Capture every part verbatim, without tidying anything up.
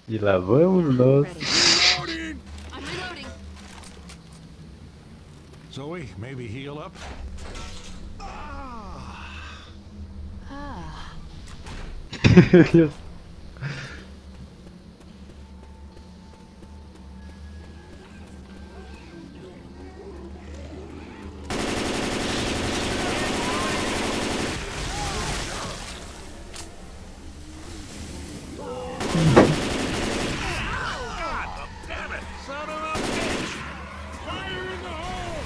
E lá vamos nós. Reloading! I'm reloading. Zoe, maybe heal up. Ah. Ah. God damn it! Son of a bitch! Fire in the hole!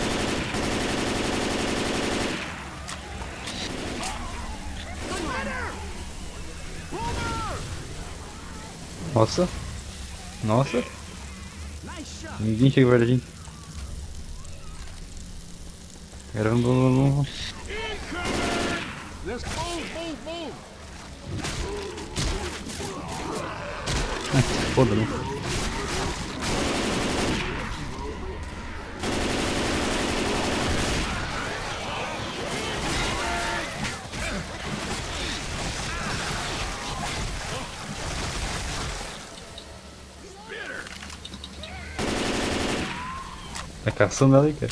Spider! Boomer! Nossa. Nossa. Nice shot. Ninguém chega perto da gente. Caramba, vamos. Incoming! Let's move, move, move! Ah, se foda, né? Tá caçando ela aí, cara.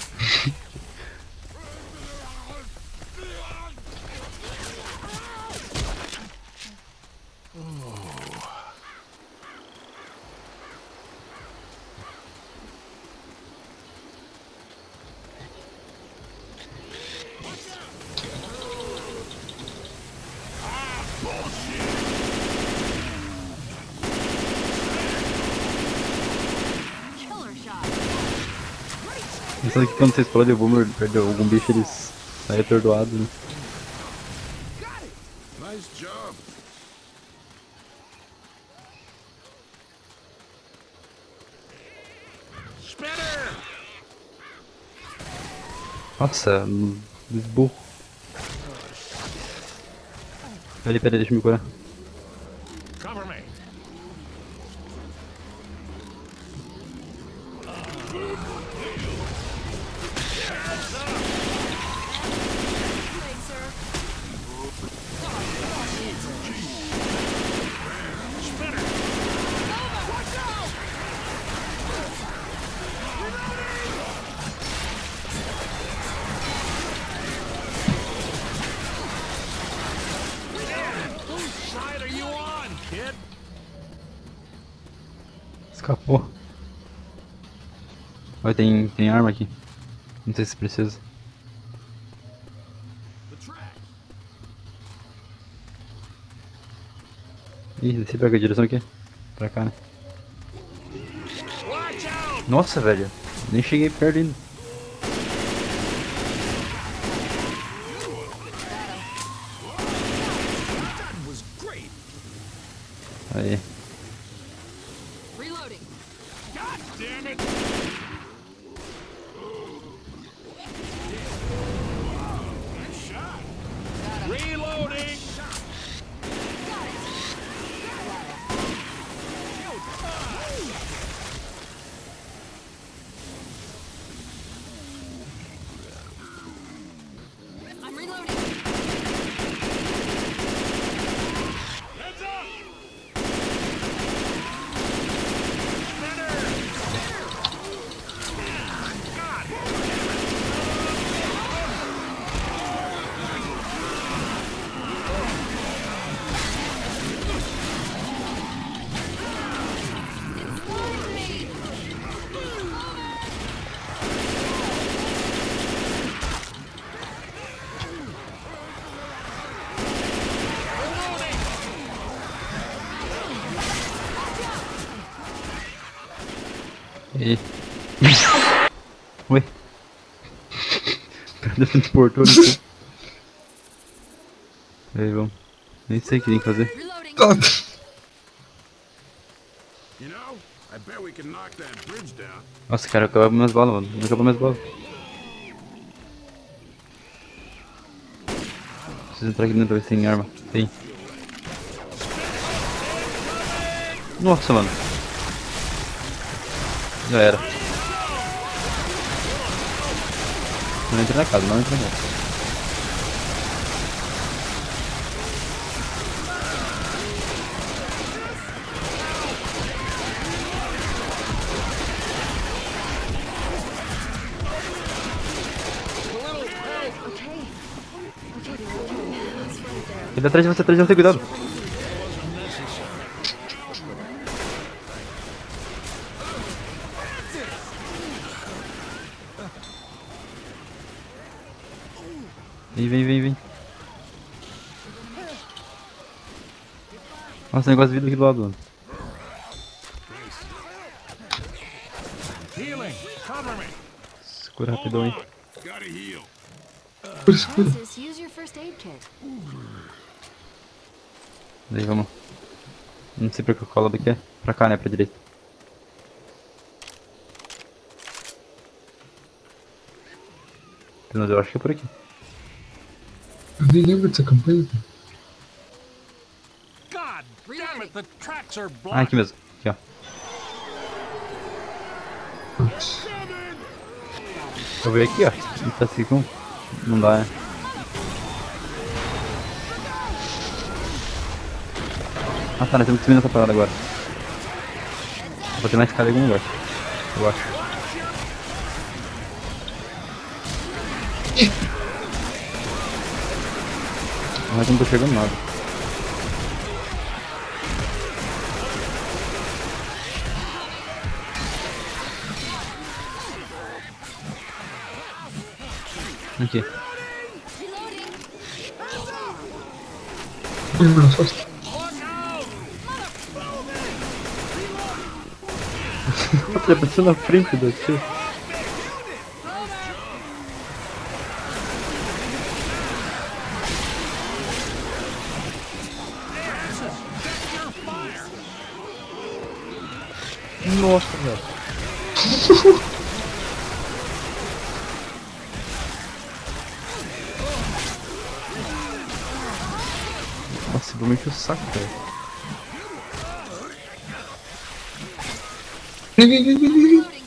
Killer shot. Pensando que quando você explode o boomer, perdeu algum bicho, eles saem atordoados, né? Got it! Nice job. Spitter! Nossa, burro. Peraí, peraí, deixa eu me curar. Cover me. Thanks, sir. Spitter! Watch out! Whose side are you on, kid? Escapou. Olha, tem, tem arma aqui. Não sei se precisa. The track. Ih, desci pra que direção aqui? Pra cá, né? Watch out! Nossa, velho. Nem cheguei perto ainda. That was great. Aí. Reloading. God damn it! Nice shot. Reloading. Got it. I'm reloading. Heads up! Spitter! God! E... Ué? Cadê transportou aqui? Aí, vamos. Nem sei o que tem que fazer. Reloading. You know, I bet we can knock that bridge down. Nossa, cara, acabou minhas balas, mano. Não acabou minhas balas. Preciso entrar aqui dentro pra ver se tem arma. Tem. Nossa, mano. Já era. Não entra na casa, não entra na casa. Ele atrás de você, atrás de você, cuidado. Vem, vem, vem, vem. Nossa, negócio de vida aqui do lado, mano. Healing. Cover me. Segura rapidão aí. Gotta heal. Francis, use your first aid kit. Daí vamos. Não sei pra que eu colo daqui. É pra cá, né? Pra direita. Mas eu acho que é por aqui. Eu nem lembro dessa campanha. God damn it, the tracks are Ah, blocked. aqui mesmo. Aqui, ó. Putz. Eu vou aqui, ó. Não tá assim com... Não dá, né? Ah tá, nós temos que subir nessa parada agora. Vou ter na escada em algum lugar. Eu acho. Mas não tô chegando nada. Aqui. Ui, mano, só se- Nossa, já passou na frente do tio. Nossa, velho. Nossa, vou meter o saco, velho. Vem, vem, vem, vem, vem. Reloading.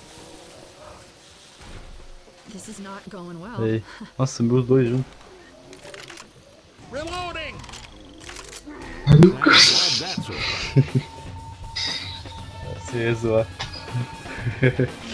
This is not going well. Aí. Nossa, meus dois juntos. Reloading. Ai, Lucas. That's it. Você ia zoar.